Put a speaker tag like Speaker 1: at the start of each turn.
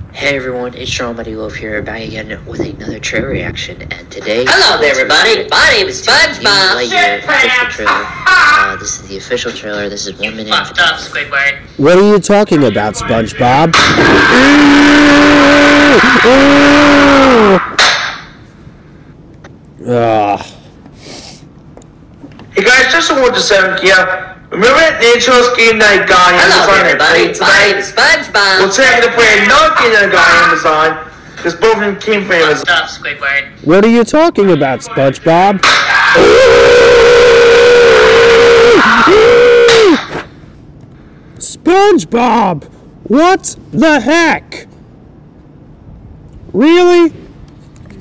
Speaker 1: Hey everyone, it's AlmightyLoaf here, back again with another trailer reaction, and today...
Speaker 2: Hello there everybody, my name is Spongebob!
Speaker 1: This is the official trailer, this is 1 minute...
Speaker 2: Fucked up, Squidward.
Speaker 3: What are you talking about, Spongebob?
Speaker 4: Hey guys, Justin1127 here. Remember that Nature's game that guy Amazon that played today?
Speaker 2: Spongebob.
Speaker 4: Well, today I'm going to play another game that guy Amazon, because both of them came from Amazon.
Speaker 2: Fucked up, Squidward.
Speaker 3: What are you talking about, SpongeBob? SpongeBob! What the heck? Really?